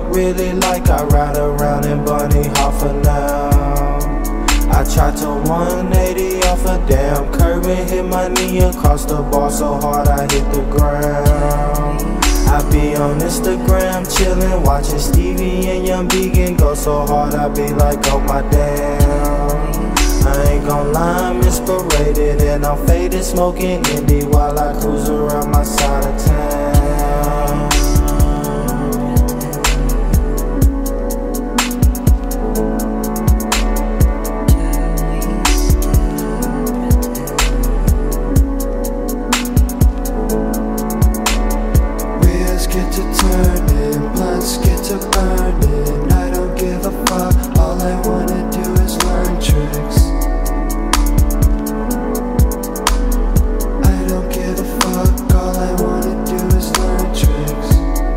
really like. I ride around in bunny hop for now. I tried to 180 off a damn curb and hit my knee across the bar so hard I hit the ground. I be on Instagram chillin', watching Stevie and Young Vegan go so hard I be like, oh my damn. I ain't gon' lie, I'm inspirated and I'm faded, smoking Indy while I cruise around my side of town. Wheels get to turning, blunts get to burning. I don't give a fuck, all I wanna do is learn tricks. I don't give a fuck, all I wanna do is learn tricks.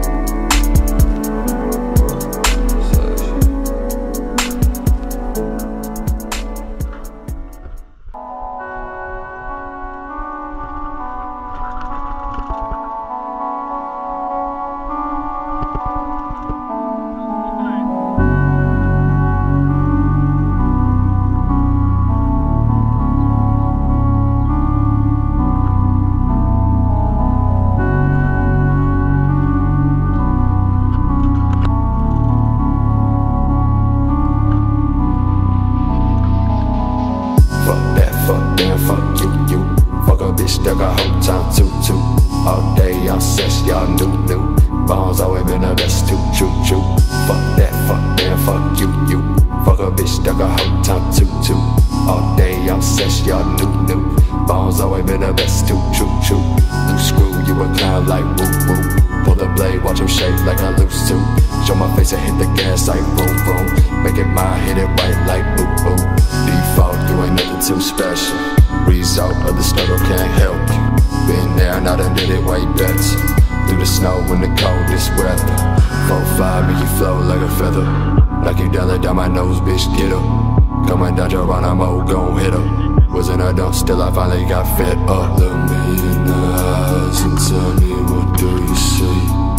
Fuck you. Fuck a bitch that got whole time too. All day I'm sesh, y'all new. Bombs always been the best too. Fuck that, fuck you. Fuck a bitch that got whole time too. All day I'm sesh, y'all new. Bombs always been the best too. LooseScrew, you a clown like woo. Pull the blade, watch him shake like I lose to. Show my face and hit the gas like boom. Make it mine, hit it right like boo. Default, you ain't nothing too special. Result of the struggle can't help you. Been there and I done did it way better. Through the snow in the coldest weather. 4-5 make you flow like a feather. Like you down my nose, bitch, get up. Coming down your run, I'm old, gon' hit her. Wasn't I dumb, still I finally got fed up. Look me in the eyes and tell me what do you see.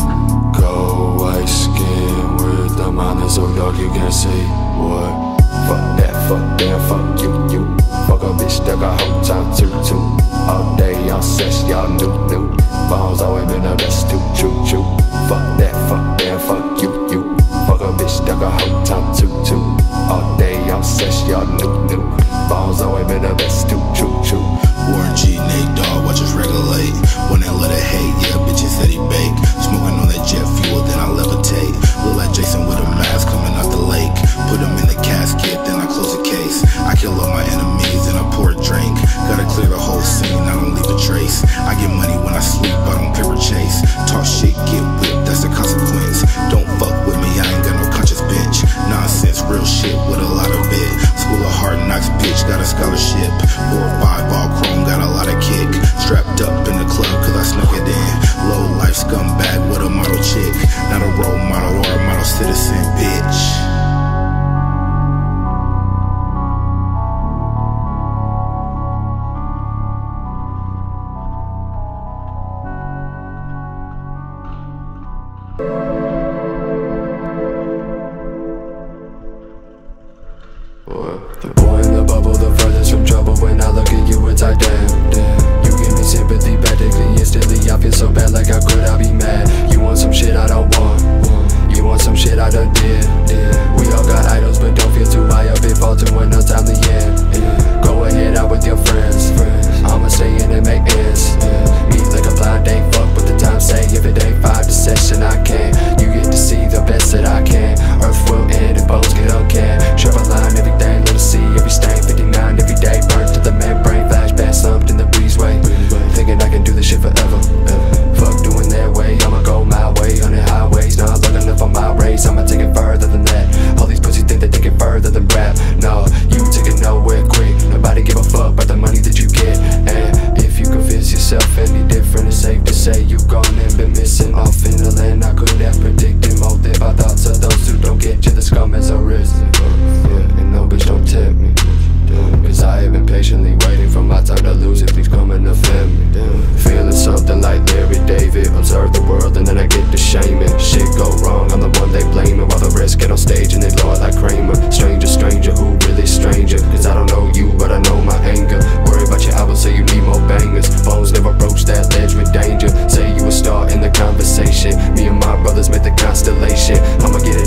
Gold, white skin with the mind is so dark you can't see. What? Fuck that, fuck you. Fuck a bitch that got whole time too. All day I'm sesh, y'all new. Bombs always been the best too. Fuck that, fuck you. Fuck a bitch that got whole time too. All day I'm sesh, y'all new. Bombs always been the best too. Warren G, Nate Dogg, watch us regulate. When I let it hate, yeah, bitches Eddy bake. Smoking on that jet fuel, then I levitate. Look like Jason with a mask coming out the lake. Put him in the casket, then I close the case. I kill all my enemies, then I pour a drink. Gotta clear the whole scene, I don't leave a trace. I get money when I sleep, I don't paper chase. Talk shit, get whipped, that's the consequence. Don't fuck with me, I ain't got no conscious bitch. Nonsense, real shit with a lot of it. School of hard knocks, bitch, got a scholarship. 4 or 5 all chrome, got a lot of kick. Strapped up in the club cause I snuck it in. Low life scumbag with a model chick. Not a role model or a model citizen, bitch. The boy in the bubble, the furthest from trouble. When I look at you, it's like damn. You give me sympathy practically instantly. I feel so bad, like how could I be mad? You want some shit I don't want. You want some shit I done did.